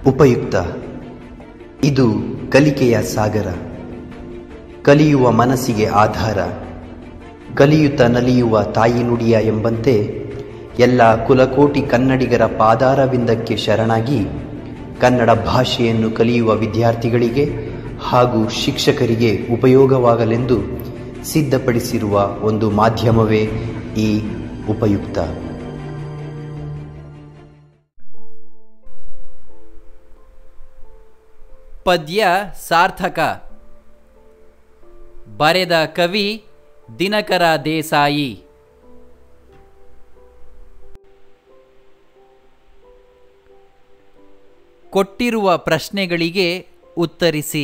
ಉಪಯುಕ್ತ. ಇದು ಕಲಿಕೆಯ ಸಾಗರ, ಕಲಿಯುವ ಮನಸ್ಸಿಗೆ ಆಧಾರ, ಕಲಿಯುತ್ತ ನಲಿಯುವ ತಾಯಿ ನುಡಿಯ ಎಂಬಂತೆ ಎಲ್ಲ ಕುಲಕೋಟಿ ಕನ್ನಡಿಗರ ಪಾದಾರವಿಂದಕ್ಕೆ ಶರಣಾಗಿ ಕನ್ನಡ ಭಾಷೆಯನ್ನು ಕಲಿಯುವ ವಿದ್ಯಾರ್ಥಿಗಳಿಗೆ ಹಾಗೂ ಶಿಕ್ಷಕರಿಗೆ ಉಪಯೋಗವಾಗಲೆಂದು ಸಿದ್ಧಪಡಿಸಿರುವ ಒಂದು ಮಾಧ್ಯಮವೇ ಈ ಉಪಯುಕ್ತ. ಪದ್ಯ ಸಾರ್ಥಕ. ಬರೆದ ಕವಿ ದಿನಕರ ದೇಸಾಯಿ. ಕೊಟ್ಟಿರುವ ಪ್ರಶ್ನೆಗಳಿಗೆ ಉತ್ತರಿಸಿ.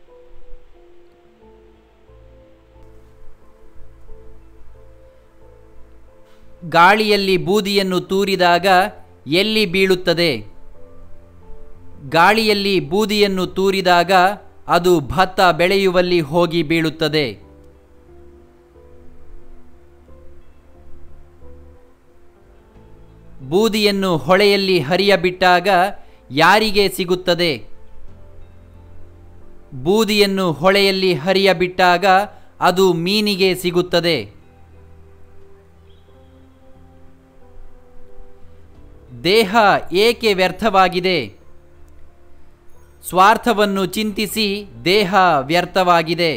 ಗಾಳಿಯಲ್ಲಿ ಬೂದಿಯನ್ನು ತೂರಿದಾಗ ಎಲ್ಲಿ ಬೀಳುತ್ತದೆ? ಗಾಳಿಯಲ್ಲಿ ಬೂದಿಯನ್ನು ತೂರಿದಾಗ ಅದು ಭತ್ತ ಬೆಳೆಯುವಲ್ಲಿ ಹೋಗಿ ಬೀಳುತ್ತದೆ. ಬೂದಿಯನ್ನು ಹೊಳೆಯಲ್ಲಿ ಹರಿಯಬಿಟ್ಟಾಗ ಯಾರಿಗೆ ಸಿಗುತ್ತದೆ? ಬೂದಿಯನ್ನು ಹೊಳೆಯಲ್ಲಿ ಹರಿಯಬಿಟ್ಟಾಗ ಅದು ಮೀನಿಗೆ ಸಿಗುತ್ತದೆ. ದೇಹ ಏಕೆ ವ್ಯರ್ಥವಾಗಿದೆ? ಸ್ವಾರ್ಥವನ್ನು ಚಿಂತಿಸಿ ದೇಹ ವ್ಯರ್ಥವಾಗಿದೆ.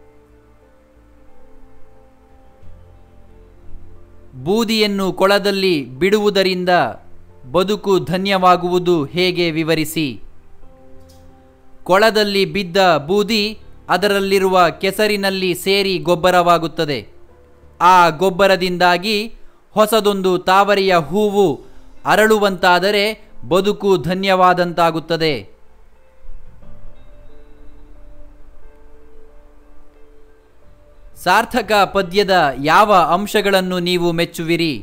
ಬೂದಿಯನ್ನು ಕೊಳದಲ್ಲಿ ಬಿಡುವುದರಿಂದ ಬದುಕು ಧನ್ಯವಾಗುವುದು ಹೇಗೆ ವಿವರಿಸಿ? ಕೊಳದಲ್ಲಿ ಬಿದ್ದ ಬೂದಿ ಅದರಲ್ಲಿರುವ ಕೆಸರಿನಲ್ಲಿ ಸೇರಿ ಗೊಬ್ಬರವಾಗುತ್ತದೆ. ಆ ಗೊಬ್ಬರದಿಂದಾಗಿ ಹೊಸದೊಂದು ತಾವರೆಯ ಹೂವು ಅರಳುವಂತಾದರೆ ಬದುಕು ಧನ್ಯವಾದಂತಾಗುತ್ತದೆ. ಸಾರ್ಥಕ ಪದ್ಯದ ಯಾವ ಅಂಶಗಳನ್ನು ನೀವು ಮೆಚ್ಚುವಿರಿ?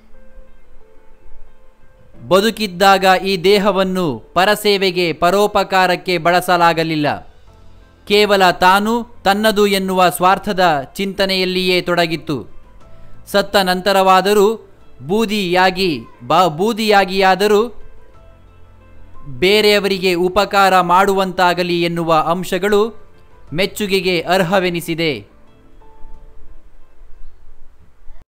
ಬದುಕಿದ್ದಾಗ ಈ ದೇಹವನ್ನು ಪರಸೇವೆಗೆ ಪರೋಪಕಾರಕ್ಕೆ ಬಳಸಲಾಗಲಿಲ್ಲ. ಕೇವಲ ತಾನು ತನ್ನದು ಎನ್ನುವ ಸ್ವಾರ್ಥದ ಚಿಂತನೆಯಲ್ಲಿಯೇ ತೊಡಗಿತ್ತು. ಸತ್ತ ನಂತರವಾದರೂ ಬೂದಿಯಾಗಿಯಾದರೂ ಬೇರೆಯವರಿಗೆ ಉಪಕಾರ ಮಾಡುವಂತಾಗಲಿ ಎನ್ನುವ ಅಂಶಗಳು ಮೆಚ್ಚುಗೆಗೆ ಅರ್ಹವೆನಿಸಿದೆ.